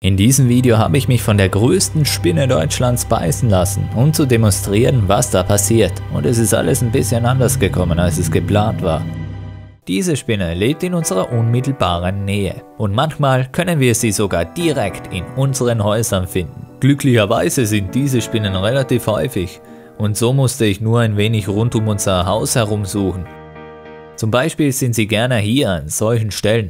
In diesem Video habe ich mich von der größten Spinne Deutschlands beißen lassen, um zu demonstrieren, was da passiert. Und es ist alles ein bisschen anders gekommen, als es geplant war. Diese Spinne lebt in unserer unmittelbaren Nähe und manchmal können wir sie sogar direkt in unseren Häusern finden. Glücklicherweise sind diese Spinnen relativ häufig und so musste ich nur ein wenig rund um unser Haus herum suchen. Zum Beispiel sind sie gerne hier an solchen Stellen.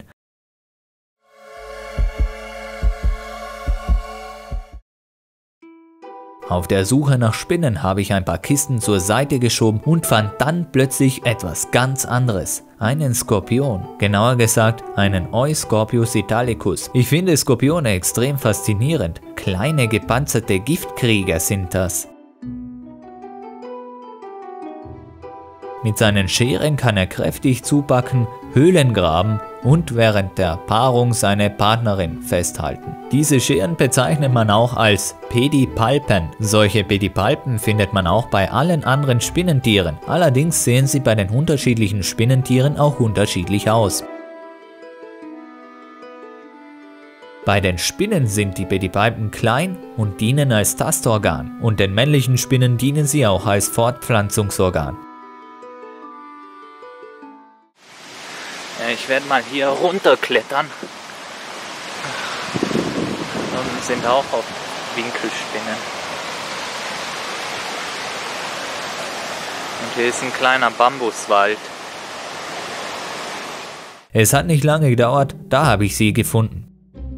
Auf der Suche nach Spinnen habe ich ein paar Kisten zur Seite geschoben und fand dann plötzlich etwas ganz anderes. Einen Skorpion. Genauer gesagt, einen Euscorpius italicus. Ich finde Skorpione extrem faszinierend. Kleine gepanzerte Giftkrieger sind das. Mit seinen Scheren kann er kräftig zupacken, Höhlen graben und während der Paarung seine Partnerin festhalten. Diese Scheren bezeichnet man auch als Pedipalpen. Solche Pedipalpen findet man auch bei allen anderen Spinnentieren. Allerdings sehen sie bei den unterschiedlichen Spinnentieren auch unterschiedlich aus. Bei den Spinnen sind die Pedipalpen klein und dienen als Tastorgan und den männlichen Spinnen dienen sie auch als Fortpflanzungsorgan. Ich werde mal hier runterklettern. Und sind auch auf Winkelspinnen. Und hier ist ein kleiner Bambuswald. Es hat nicht lange gedauert, da habe ich sie gefunden.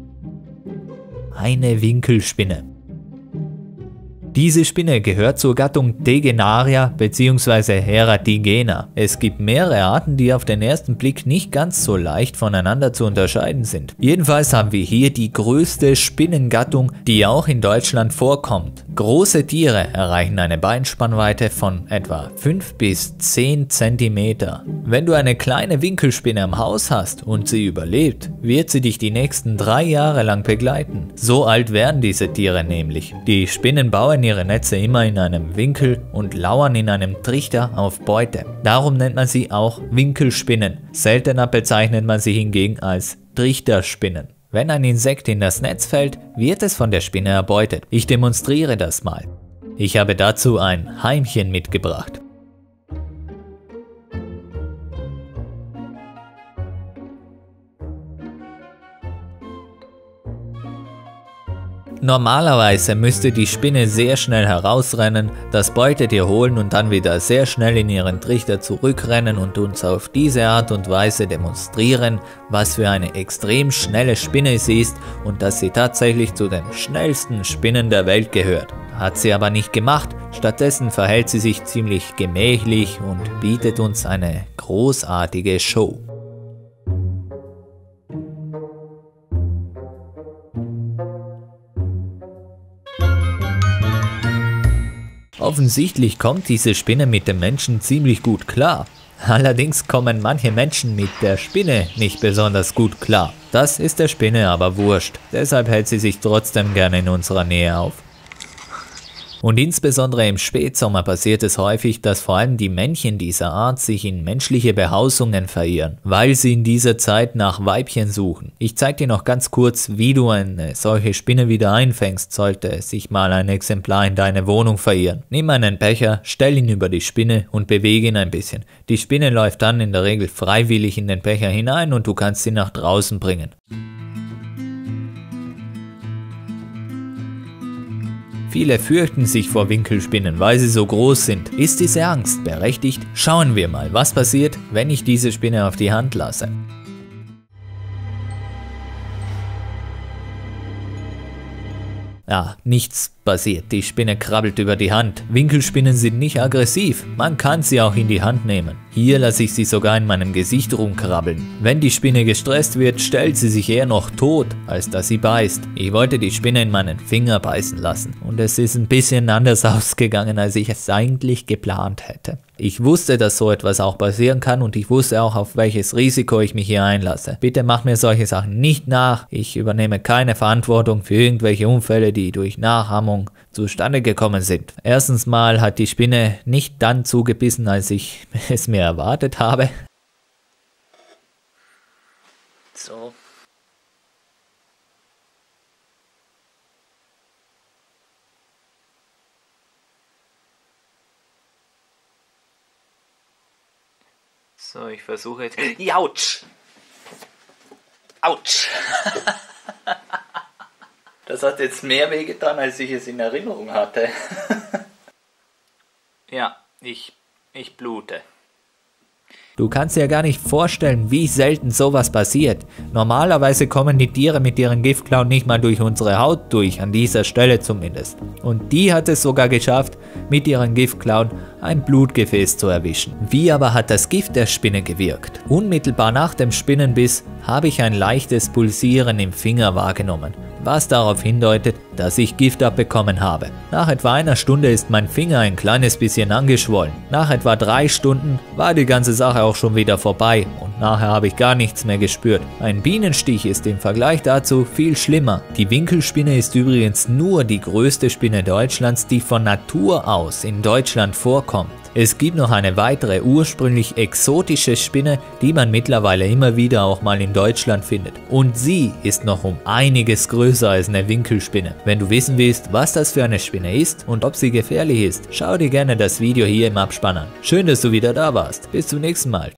Eine Winkelspinne. Diese Spinne gehört zur Gattung Tegenaria bzw. Heratigena. Es gibt mehrere Arten, die auf den ersten Blick nicht ganz so leicht voneinander zu unterscheiden sind. Jedenfalls haben wir hier die größte Spinnengattung, die auch in Deutschland vorkommt. Große Tiere erreichen eine Beinspannweite von etwa 5 bis 10 cm. Wenn du eine kleine Winkelspinne am Haus hast und sie überlebt, wird sie dich die nächsten 3 Jahre lang begleiten. So alt werden diese Tiere nämlich. Die Spinnen bauen ihre Netze immer in einem Winkel und lauern in einem Trichter auf Beute. Darum nennt man sie auch Winkelspinnen. Seltener bezeichnet man sie hingegen als Trichterspinnen. Wenn ein Insekt in das Netz fällt, wird es von der Spinne erbeutet. Ich demonstriere das mal. Ich habe dazu ein Heimchen mitgebracht. Normalerweise müsste die Spinne sehr schnell herausrennen, das Beutetier holen und dann wieder sehr schnell in ihren Trichter zurückrennen und uns auf diese Art und Weise demonstrieren, was für eine extrem schnelle Spinne sie ist und dass sie tatsächlich zu den schnellsten Spinnen der Welt gehört. Hat sie aber nicht gemacht, stattdessen verhält sie sich ziemlich gemächlich und bietet uns eine großartige Show. Offensichtlich kommt diese Spinne mit dem Menschen ziemlich gut klar. Allerdings kommen manche Menschen mit der Spinne nicht besonders gut klar. Das ist der Spinne aber wurscht, deshalb hält sie sich trotzdem gerne in unserer Nähe auf. Und insbesondere im Spätsommer passiert es häufig, dass vor allem die Männchen dieser Art sich in menschliche Behausungen verirren, weil sie in dieser Zeit nach Weibchen suchen. Ich zeige dir noch ganz kurz, wie du eine solche Spinne wieder einfängst, sollte sich mal ein Exemplar in deine Wohnung verirren. Nimm einen Becher, stell ihn über die Spinne und bewege ihn ein bisschen. Die Spinne läuft dann in der Regel freiwillig in den Becher hinein und du kannst sie nach draußen bringen. Viele fürchten sich vor Winkelspinnen, weil sie so groß sind. Ist diese Angst berechtigt? Schauen wir mal, was passiert, wenn ich diese Spinne auf die Hand lasse. Ja, nichts passiert. Die Spinne krabbelt über die Hand. Winkelspinnen sind nicht aggressiv. Man kann sie auch in die Hand nehmen. Hier lasse ich sie sogar in meinem Gesicht rumkrabbeln. Wenn die Spinne gestresst wird, stellt sie sich eher noch tot, als dass sie beißt. Ich wollte die Spinne in meinen Finger beißen lassen. Und es ist ein bisschen anders ausgegangen, als ich es eigentlich geplant hätte. Ich wusste, dass so etwas auch passieren kann und ich wusste auch, auf welches Risiko ich mich hier einlasse. Bitte mach mir solche Sachen nicht nach. Ich übernehme keine Verantwortung für irgendwelche Unfälle, die durch Nachahmung zustande gekommen sind. Erstens mal hat die Spinne nicht dann zugebissen, als ich es mir erwartet habe. So. So, ich versuche jetzt... Autsch! Autsch! Das hat jetzt mehr wehgetan, als ich es in Erinnerung hatte. Ja, ich blute. Du kannst dir gar nicht vorstellen, wie selten sowas passiert. Normalerweise kommen die Tiere mit ihren Giftklauen nicht mal durch unsere Haut durch, an dieser Stelle zumindest. Und die hat es sogar geschafft, mit ihren Giftklauen ein Blutgefäß zu erwischen. Wie aber hat das Gift der Spinne gewirkt? Unmittelbar nach dem Spinnenbiss habe ich ein leichtes Pulsieren im Finger wahrgenommen, was darauf hindeutet, dass ich Gift abbekommen habe. Nach etwa einer Stunde ist mein Finger ein kleines bisschen angeschwollen. Nach etwa 3 Stunden war die ganze Sache auch schon wieder vorbei und nachher habe ich gar nichts mehr gespürt. Ein Bienenstich ist im Vergleich dazu viel schlimmer. Die Winkelspinne ist übrigens nur die größte Spinne Deutschlands, die von Natur aus in Deutschland vorkommt. Es gibt noch eine weitere ursprünglich exotische Spinne, die man mittlerweile immer wieder auch mal in Deutschland findet. Und sie ist noch um einiges größer als eine Winkelspinne. Wenn du wissen willst, was das für eine Spinne ist und ob sie gefährlich ist, schau dir gerne das Video hier im Abspann an. Schön, dass du wieder da warst. Bis zum nächsten Mal.